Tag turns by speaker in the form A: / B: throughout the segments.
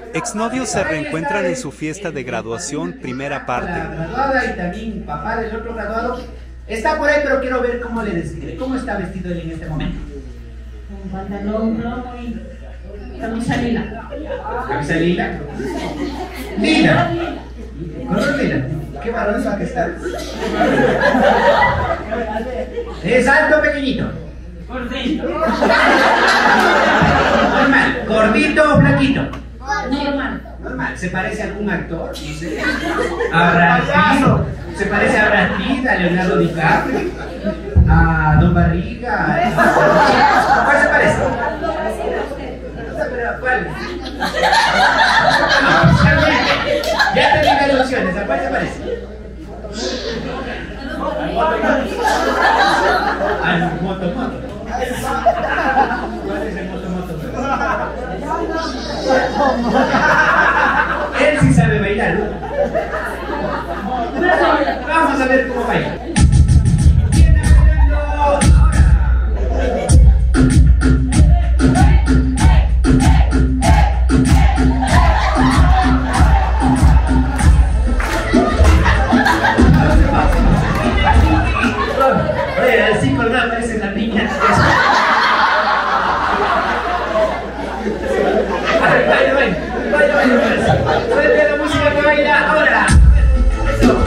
A: Exnovios se reencuentran en su fiesta de graduación, primera parte.
B: La graduada y también papá del otro graduado está por ahí, pero quiero ver cómo le describe. ¿Cómo está vestido él en este momento?
C: Un pantalón plomo y camisa lila.
B: Camisa lila. Lila. Color lila. Qué varón que está. ¿Es alto o pequeñito?
C: Gordito.
B: Normal. ¿Gordito o flaquito?
C: Normal.
B: Normal. ¿Se parece a algún actor? No sé. ¿A Brad Pitt? ¿Se parece a Brad Pitt, a Leonardo DiCaprio? ¿A Don Barriga? ¿Cuál se parece? ¿Cuál? Ya te di las ilusiones. ¿A cuál se parece? Al Moto. ¿Cuál es el Moto? Él sí sabe bailar, ¿no? Vamos a ver cómo baila. Viene bailando ahora. Oye, así colgado parecen las niñas. Baila. Suelta la música que baila ahora. Eso.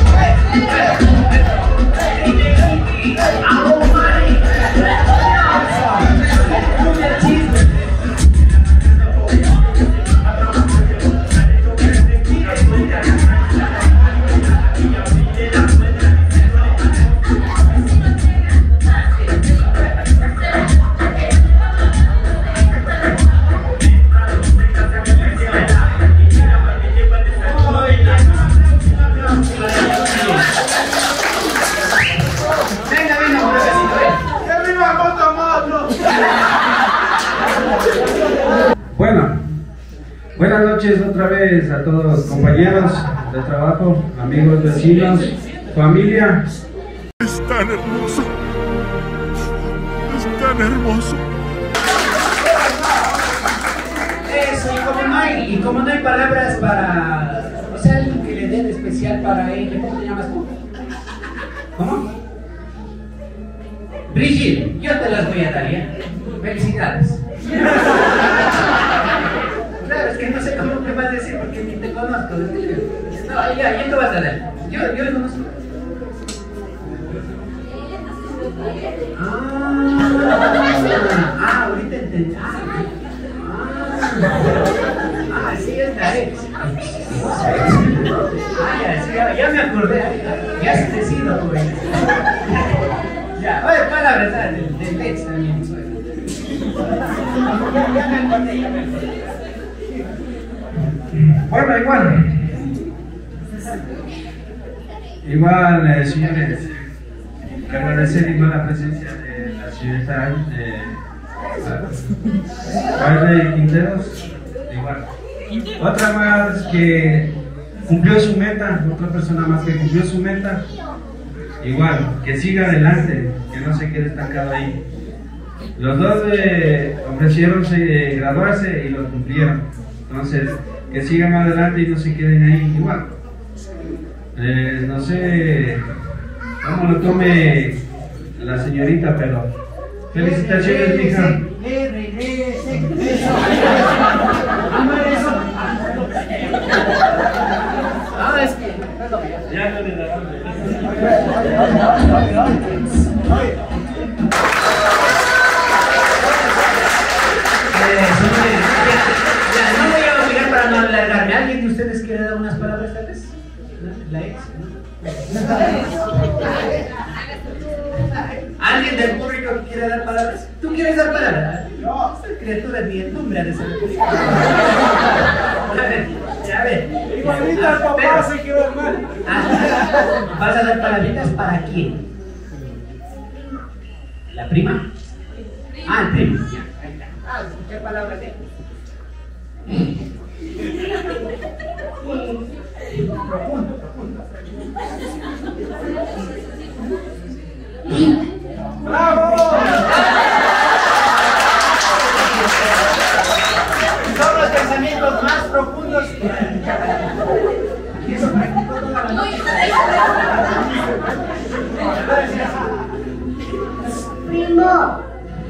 D: Bueno, buenas noches otra vez a todos los compañeros de trabajo, amigos, vecinos, familia.
E: Es tan hermoso. Es tan hermoso.
B: Eso, y como no hay palabras para... O sea, algo que le den especial para él. ¿Cómo te llamas tú? ¿Cómo? Brigitte, yo te las voy a dar, ¿ya? Felicidades. Claro, es que no sé cómo me vas a decir porque ni te conozco. No, ya tú vas a dar. Yo le conozco. Ahorita entendí. Sí, esta es. Ya me acordé. Ya has crecido, pues. Ya, oye, palabras del ex también. Ya me acordé.
D: Bueno, igual, señores, que agradecer igual la presencia de la señorita Padre Quinteros, igual. Otra más que cumplió su meta, otra persona más que cumplió su meta, igual, que siga adelante, que no se quede estancado ahí. Los dos ofrecieron graduarse y lo cumplieron, entonces que sigan adelante y no se queden ahí igual. No sé cómo lo tome la señorita, pero felicitaciones, mija. Ya no le darán.
B: No voy a obligar para no alargarme. ¿Alguien de ustedes quiere dar unas palabras tal vez? La ex. ¿Alguien del público que quiere dar palabras? ¿Tú quieres dar palabras? No. Esta criatura ni el nombre ha de ser. A ver.
F: Igualita el papá se quedó mal.
B: ¿Vas a dar palabritas para quién? ¿La prima? El primo. Ya, ahí está. ¿Qué palabra de? Profundo. ¡Bravo! Son los pensamientos más profundos Y eso practicó toda la noche.
G: Primo.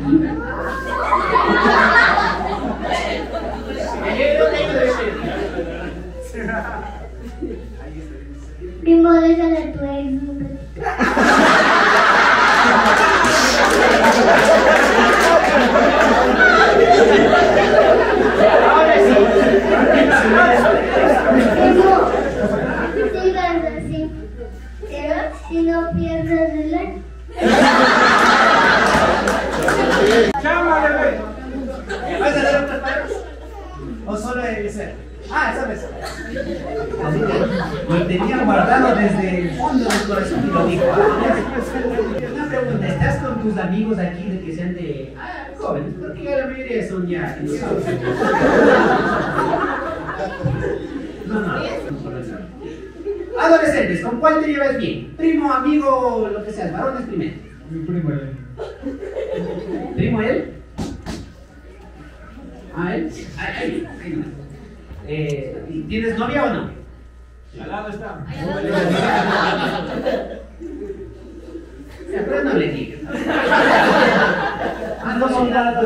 G: Primo, déjale tu ex.
B: Ahora sí.
G: Primo, sigas así. Pero si no pierdes el ex.
F: Chámale, güey.
B: ¿Vas a dar otras palabras? ¿O solo ese? Ah, esa vez. Así que lo tenía guardado desde el fondo del corazón y lo dijo. Una pregunta, ¿estás con tus amigos aquí de que sean de jóvenes? Porque la mayoría son ya. No. Adolescentes, ¿con cuál te llevas bien? Primo, amigo, lo que sea, varones primero.
D: Mi primo,
B: ¿Primo él? ¿Ah, él? Ahí no. ¿Tienes novia o no?
F: Al lado está.
B: Pero no le digas.
F: No son nada.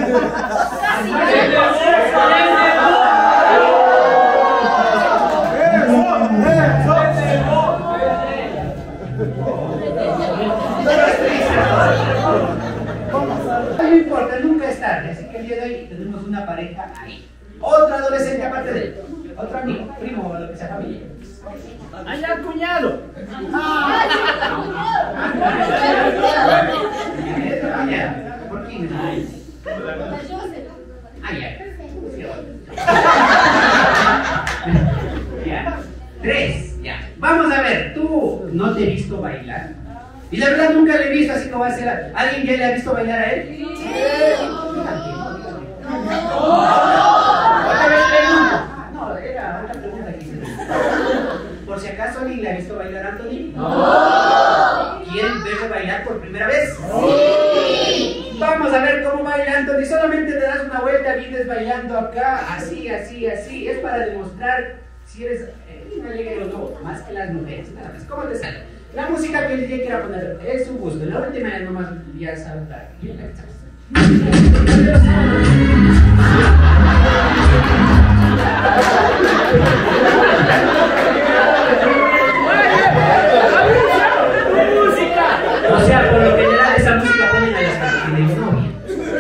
B: No importa, nunca es tarde, así que el día de hoy tenemos una pareja ahí. Otro adolescente aparte de él. Otro amigo, primo o lo que sea, familia.
F: Allá, cuñado.
B: ¿Por quién? Ya. 3, ya. Vamos a ver, tú no te he visto bailar. Y la verdad nunca le he visto, así como va a ser. ¿Alguien ya le ha visto bailar a él? Otra vez pregunto. No, era otra pregunta que hice. Por si acaso alguien le ha visto bailar a Anthony. No. ¿Quién debe bailar por primera vez? Sí. Vamos a ver cómo baila Anthony. Solamente te das una vuelta, vienes bailando acá, así. Es para demostrar si eres un alegre o no, más que las mujeres. Nada más. ¿Cómo te sale? La música que el DJ quiera poner es su gusto. La última es nomás ya saltar. Bien, la echamos. O sea, por lo general esa música ponen a las que tienen novia.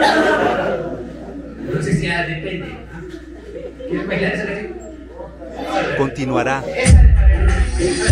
B: No sé si ya depende. ¿Quieres bailar esa canción?
A: Continuará.
B: Esa